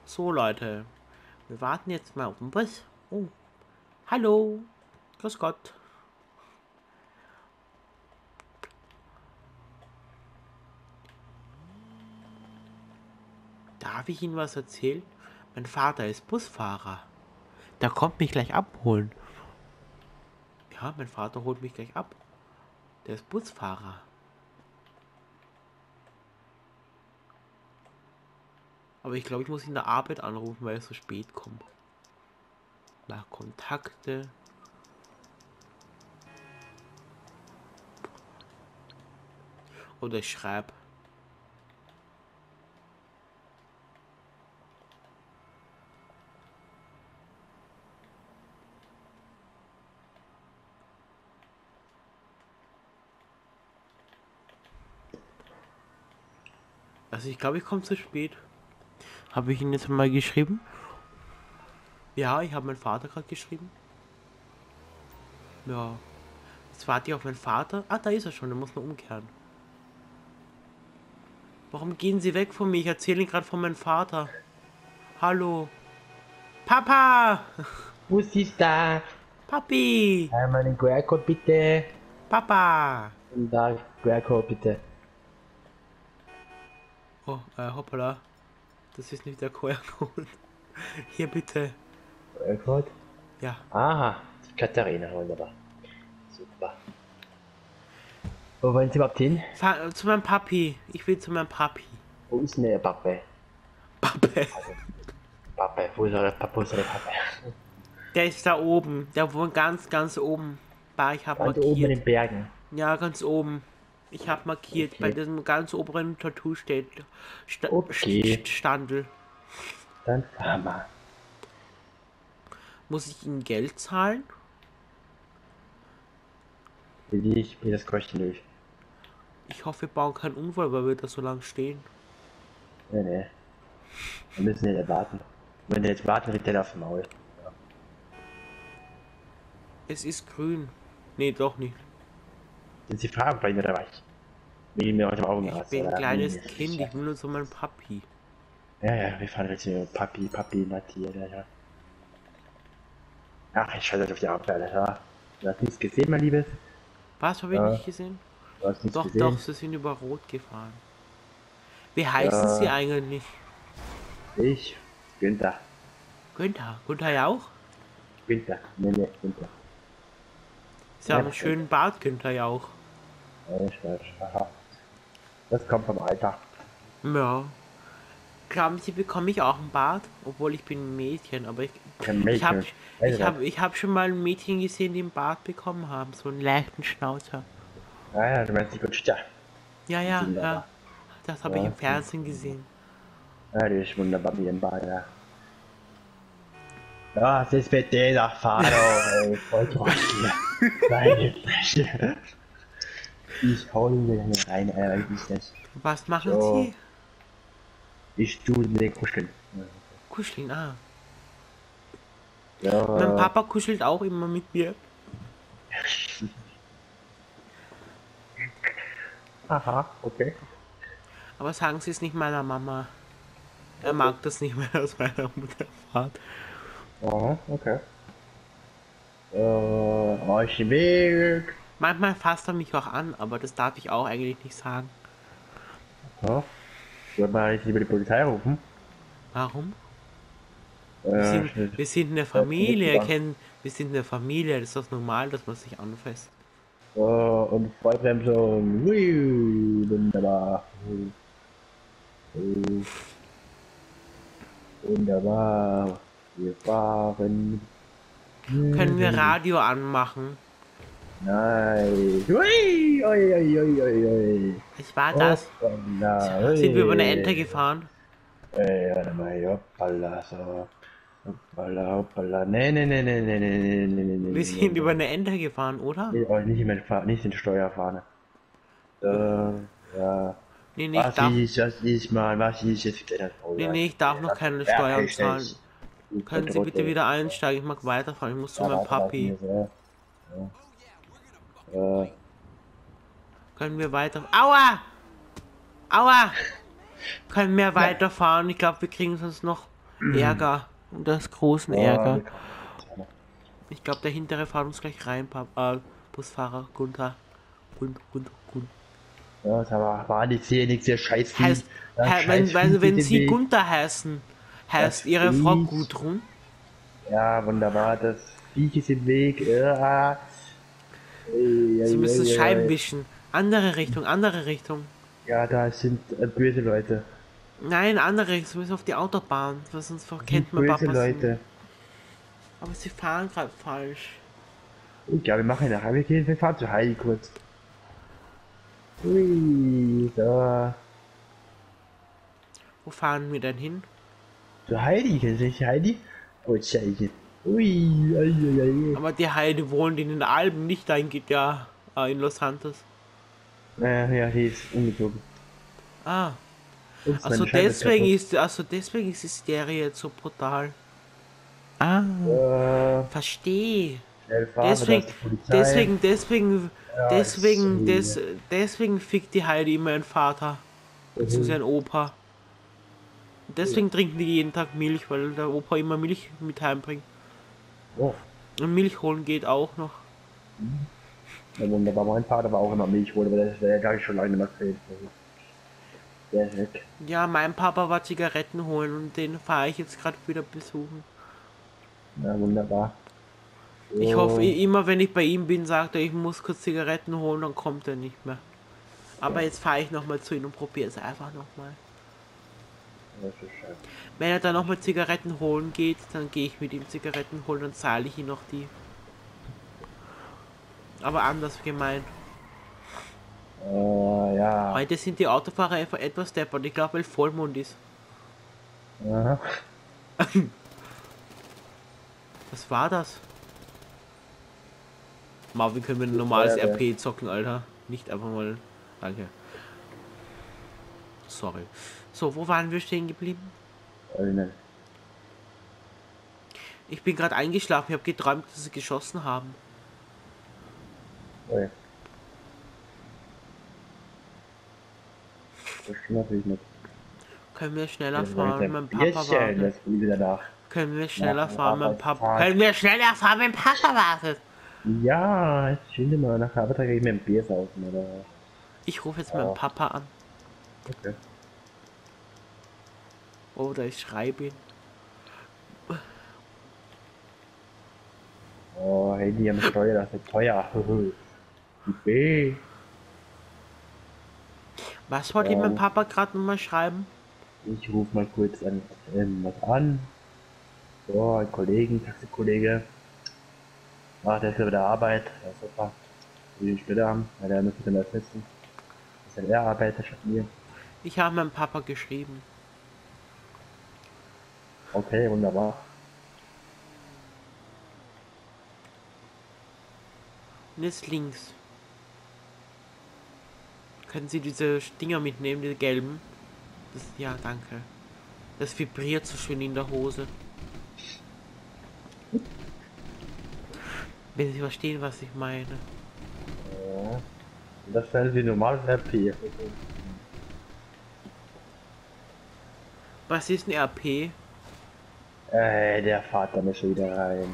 So, Leute. Wir warten jetzt mal auf den Bus. Oh. Hallo. Grüß Gott. Darf ich Ihnen was erzählen? Mein Vater ist Busfahrer. Der kommt mich gleich abholen. Ja, mein Vater holt mich gleich ab. Der ist Busfahrer. Aber ich glaube, ich muss ihn in der Arbeit anrufen, weil er so spät kommt. Nach Kontakte. Oder ich schreibe. Also ich glaube, ich komme zu spät. Habe ich ihn jetzt mal geschrieben? Ja, ich habe meinen Vater gerade geschrieben. Ja. Jetzt warte ich auf meinen Vater. Ah, da ist er schon. Da muss man umkehren. Warum gehen Sie weg von mir? Ich erzähle Ihnen gerade von meinem Vater. Hallo. Papa! Was ist da? Papi! Einmal den QR-Code bitte. Papa! Und da QR-Code bitte. Oh, hoppala. Das ist nicht der QR-Code. Hier bitte. QR-Code? Ja. Aha, Katharina, wunderbar. Super. Wo wollen Sie überhaupt hin? Zu meinem Papi. Ich will zu meinem Papi. Wo ist denn der Pappe? Papi. Pappe, wo ist der Pappe? Wo ist der Pappe? Der ist da oben. Der wohnt ganz, ganz oben. Ich habe Ganz oben in markiert. den Bergen. Ja, ganz oben. Ich habe markiert. Okay. Bei diesem ganz oberen Tattoo steht Okay. Standel. Dann fahren wir. Muss ich Ihnen Geld zahlen? Will ich mir das kostenlos. Ich hoffe, wir bauen keinen Unfall, weil wir da so lange stehen. Nee, nee. Wir müssen nicht warten. Wenn der jetzt warten, kriegt der aufs Maul. Ja. Es ist grün. Nee, doch nicht. Sind Sie Fragen bei mir oder was? Wegen mir heute im Augenarzt. Ich bin ein oder? kleines Nee, Kind, ich will nur zu meinem Papi. Ja, ja, wir fahren jetzt hier Papi, Nati, ja. Ach, ich schalte auf die Arbeit, ja. Du hast nichts gesehen, mein Liebes. Was, habe ich Ja, nicht gesehen? du hast nichts Doch, gesehen. doch, sie sind über Rot gefahren. Wie heißen Sie eigentlich? Ich, Günther. Günther. Günther Jauch? Günther, nee, Günther. Sie haben Ja, einen schönen Bart, Günther Jauch. Aha. Das kommt vom Alter. Ja. Glauben Sie, bekomme ich auch einen Bart? Obwohl ich bin ein Mädchen, aber Kein ich habe Mädchen. Weißt du was? ich hab schon mal ein Mädchen gesehen, die einen Bart bekommen haben. So einen leichten Schnauzer. Ah ja, du meinst die Conchita. Ja, ja, Wunderbar. ja. Das habe ich Ja, im Fernsehen gesehen. Ja, die ist wunderbar wie ein Ball, ja. Ja, das ist bitte nach Fahrer, ey, voll drauf hier. Meine Fresse. Ich hau ihn wieder hier rein, wie ist das? Was machen So. Sie? Ich tue den kuscheln. Kuscheln, ah. Ja, Mein Papa kuschelt auch immer mit mir. aha, okay. Aber sagen Sie es nicht meiner Mama. Er mag das nicht mehr aus meiner Mutter erfahrt. Aha, okay. Aus dem Weg. Manchmal fasst er mich auch an, aber das darf ich auch eigentlich nicht sagen. Ja. Sollen wir jetzt lieber die Polizei rufen? Warum? Schnell. Wir sind eine Familie, wir sind eine Familie, das ist doch normal, dass man sich anfasst. Und Vollbremsung. Hui, wunderbar. Wunderbar. Wir fahren. Können wir Radio anmachen? Nein. Hui, oi, oi, oi, oi, oi. Ich war das. Hoppala, Sind wir über eine ui. Ente gefahren? Warte mal, hoppala, so. Hoppala, hoppala. Nee, nee, nee, nee, nee, nee, nee, nee, nee, nee. Wir sind über eine Ente gefahren, oder? Nee, oh, nicht in die Steuerfahne. Ja. Nee, nee, ich darf, Was ist, Mann, was ist jetzt wieder das? Oh, nee, ja. nee, ich darf noch keine Ja, Steuern richtig. zahlen. Können Sie bitte wieder einsteigen? Ich mag weiterfahren, ich muss zu meinem Papi. Können wir weiter... Aua! Aua! Können wir weiterfahren? Ich glaube, wir kriegen sonst noch Ärger. Und das großen Oh, Ärger. Ich glaube, der hintere fährt uns gleich rein, Busfahrer Gunther. Gun. ja, da war die Phoenix, der Scheißvieh. Heißt, Das wenn den Sie Weg. Gunther heißen, Das heißt Ihre Frau Viech. Gudrun? Ja, wunderbar. Das Viech ist im Weg. Ja. Sie müssen Scheiben wischen. Andere Richtung, andere Richtung. Ja, da sind böse Leute. Nein, andere Richtung. Sie müssen auf die Autobahn. Weil sonst Das kennt sind man böse Papas. Leute. Aber Sie fahren gerade falsch. Ich glaube, wir machen nachher. Wir fahren zu Heidi kurz. Ui, so. Wo fahren wir denn hin? Zu Heidi, kennst du nicht Heidi? Oh, Scheiße. Ui, ai, ai, ai. Aber die Heide wohnt in den Alpen, nicht da in Los Santos. Ja, die ist umgezogen. Ah, Ups, also meine Scheibe ist deswegen ist die Serie jetzt so brutal. Ah, kaputt. verstehe. Schnell fahren, da ist die Polizei. Ja, Deswegen fickt die Heidi immer ihren Vater. Beziehungsweise ihren Opa. Und deswegen trinken die jeden Tag Milch, weil der Opa immer Milch mit heimbringt. Oh, Und Milch holen geht auch noch. ja, wunderbar. Mein Vater war auch immer Milch holen, aber der glaube ich schon lange nicht mehr gefehlt. Der ist weg. Ja, mein Papa war Zigaretten holen und den fahre ich jetzt gerade wieder besuchen. Ja, wunderbar. Ich So. hoffe, immer wenn ich bei ihm bin, sagt er, ich muss kurz Zigaretten holen, dann kommt er nicht mehr. Aber jetzt fahre ich nochmal zu ihm und probiere es einfach nochmal. Das ist scheiße. Wenn er dann nochmal Zigaretten holen geht, dann gehe ich mit ihm Zigaretten holen, dann zahle ich ihm noch die. Aber anders gemeint. Ja. Heute sind die Autofahrer einfach etwas deppert. Ich glaube, weil Vollmond ist. Aha. Was war das? Marvin, können wir ein normales RP zocken, Alter? Nicht einfach mal. Danke. Sorry. So, wo waren wir stehen geblieben? Nein. Ich bin gerade eingeschlafen. Ich habe geträumt, dass sie geschossen haben. Oh ja. Das stimmt natürlich nicht. Können wir schneller Das fahren? Mein Papa Bierchen, wartet. das Gute danach. Können wir schneller Nach der fahren? Mein Arbeitszeit. Papa. Können wir schneller fahren? Mein Papa wartet. Ja, jetzt schön immer nach der Arbeit gehe ich mir ein Bier saufen, oder? Ich rufe jetzt meinen Papa an. Okay. Oder ich schreibe ihn. Oh, Handy am Steuer, das ist teuer. Die B. Was wollte ich meinem Papa gerade nochmal schreiben? Ich rufe mal kurz an, was an. So, ein Kollegen, Taxikollege. Ach, der ist ja bei der Arbeit. Ja, super. Will ich später haben, weil der müsste dann ersetzen. Das ist ja der Arbeiter statt mir. Ich habe meinem Papa geschrieben. Okay, wunderbar. Und jetzt links. Können Sie diese Dinger mitnehmen, diese gelben? Das, ja, danke. Das vibriert so schön in der Hose. Wenn Sie verstehen, was ich meine. Ja. Und das wäre die normale RP. Was ist ein RP? Der Vater muss schon wieder rein.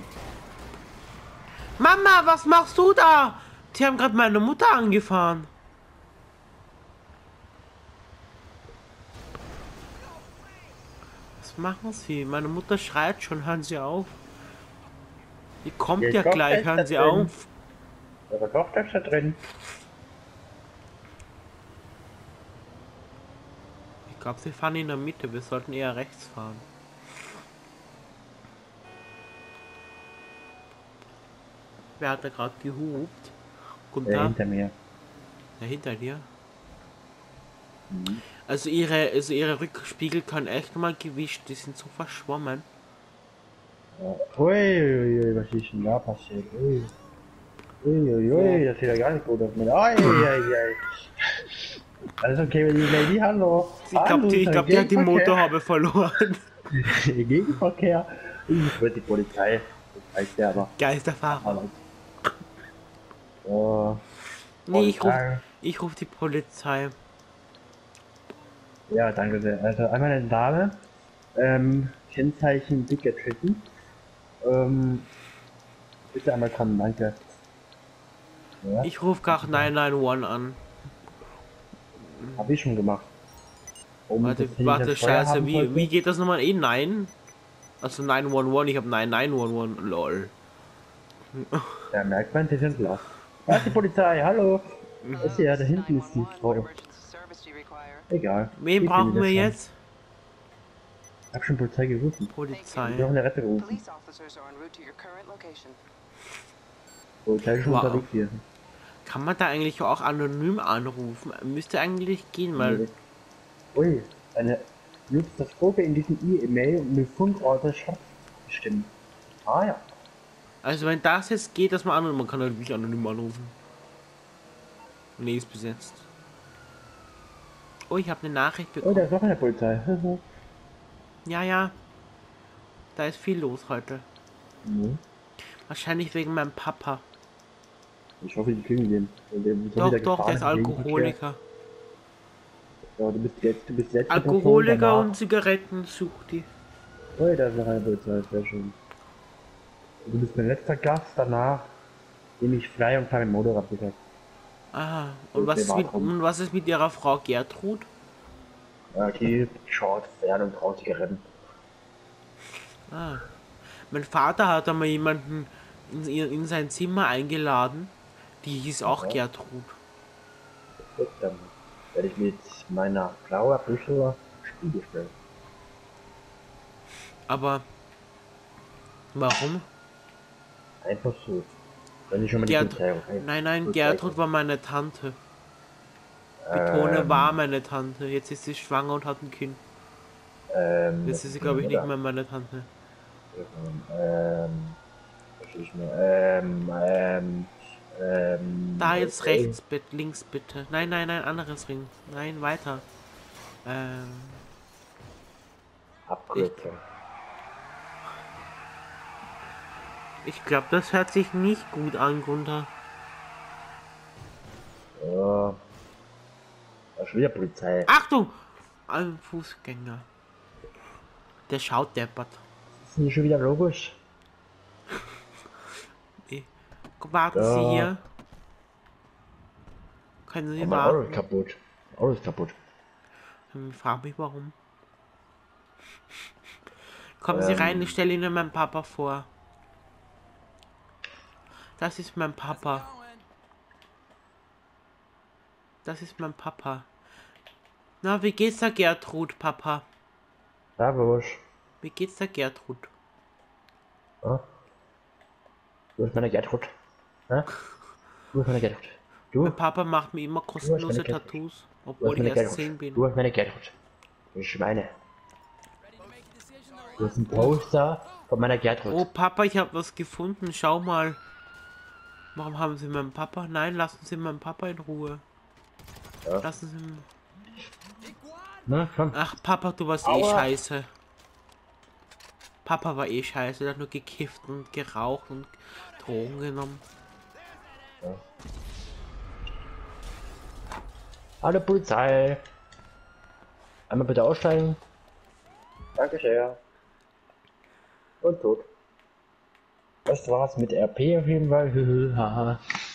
Mama, was machst du da? Sie haben gerade meine Mutter angefahren. Was machen Sie? Meine Mutter schreit schon, hören Sie auf. Die kommt ja gleich, hören Sie auf. Da war doch das da drin. Ich glaube, Sie fahren in der Mitte, wir sollten eher rechts fahren. Wer hat da gerade gehupt? Kommt da? Hinter mir. Ja, hinter dir. Also ihre Rückspiegel können echt mal gewischt, die sind so verschwommen. Ui, was ist denn da passiert? Ui, das sieht ja gar nicht gut aus. Ai. Alles okay, wenn die Lady, hallo. Ich glaube, die hat die Motorhaube verloren. Gegenverkehr. Ich würde die Polizei. Das heißt ja aber. Geisterfahrer. So. Nee, ich ruf die Polizei. Ja, danke sehr. Also einmal eine Dame. Kennzeichen dicker Chicken. Bitte einmal kommen, danke. Ja, Ich rufe gerade 911 an. hab ich schon gemacht. Warte, warte, scheiße, wie geht das nochmal? Nein? Also 911, ich habe 9911, lol. Ja, merkt man, die sind klar. Da ist die Polizei, hallo. Ist ja, da hinten ist die Frau. Egal. Wen Ich brauchen bin wir wieder schon. jetzt? Ich hab schon Polizei gerufen. Polizei. Ich will auch eine Retter rufen. Polizei ist schon Wow. unterwegs hier. Kann man da eigentlich auch anonym anrufen? Müsste eigentlich gehen, weil... Ui, eine nutzt das Foto in diesem E-Mail und mit Fundorte Schatz bestimmt. Ah ja. Also wenn das jetzt geht, dass man anonym... Man kann natürlich anonym anrufen. Nee, ist besetzt. Oh, ich habe eine Nachricht Oh, bekommen. da ist noch eine Polizei. Ja, ja. Da ist viel los heute. Mhm. Wahrscheinlich wegen meinem Papa. Ich hoffe, die kriegen den. Doch, doch, der ist Alkoholiker. Ja, du bist jetzt Alkoholiker und Zigaretten sucht die. Oh, da ist noch eine Polizei, sehr schön. Du bist mein letzter Gast, danach nehme ich frei und fahre im Motorrad wieder. Ah, und was ist mit ihrer Frau Gertrud? Ja, die schaut fern und traut Zigaretten. Ah. Mein Vater hat einmal jemanden in sein Zimmer eingeladen. Die hieß auch Ja. Gertrud. Gut, dann werde ich mit meiner Frau ein bisschen Spiegel stellen. Aber warum? Einfach so. Wenn ich schon mal die Polizei Nein, Gertrud war meine Tante. Betone war meine Tante. Jetzt ist sie schwanger und hat ein Kind. Jetzt ist sie, glaube ich, nicht mehr meine Tante. Da jetzt rechts, links bitte. Nein, anderes Ring. Nein, weiter. Abkürzung. Ich glaube, das hört sich nicht gut an, Gunther. Ja. Da ist schon wieder Polizei. Achtung! Ein Fußgänger. Der schaut deppert. Das ist nicht schon wieder logisch. Warten Sie hier. Können Sie Mein Auto ist warten? kaputt. Auto ist kaputt. Frag mich warum. Kommen Sie rein, ich stelle Ihnen meinen Papa vor. Das ist mein Papa. Das ist mein Papa. Na, wie geht's der Gertrud, Papa? Servus. Wie geht's der Gertrud? Ja? Du bist meine Gertrud. Ja? Du bist meine Gertrud. Du? Mein Papa macht mir immer kostenlose Tattoos, obwohl ich erst 10 bin. Du hast meine Gertrud. Du Schweine. Du hast ein Poster von meiner Gertrud. Oh Papa, ich habe was gefunden, schau mal. Warum haben Sie meinen Papa? Nein, lassen Sie meinen Papa in Ruhe. Ja. Lassen Sie ihn... Na, komm. Ach Papa, du warst eh scheiße. Papa war eh scheiße, der hat nur gekifft und geraucht und Drogen genommen. Ja. Hallo Polizei. Einmal bitte aussteigen. Danke sehr. Und tot. Das war's mit RP auf jeden Fall. Haha.